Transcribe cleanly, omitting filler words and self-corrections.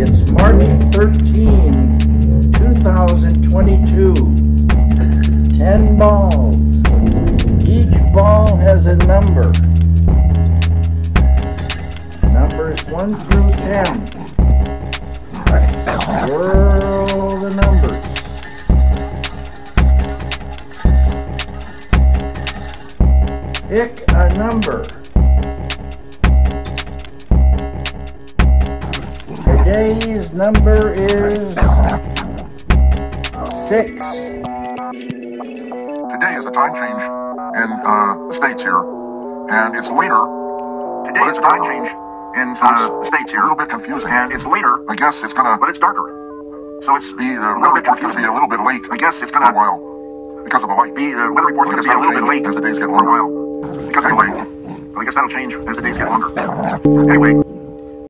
It's March 13, 2022. 10 balls. Each ball has a number. Numbers 1 through 10. Swirl the numbers. Pick a number. Today's number is 6. Today is a time change in the States here, and it's later. Today is a time change in the States here. A little bit confusing. And it's later. I guess it's gonna, but it's darker. So it's be a little bit confusing, a little bit late. I guess it's for gonna a while because of the light. The weather report's gonna be a little bit late as the days get for a longer. while because of the light. But I guess that'll change as the days get longer. Anyway.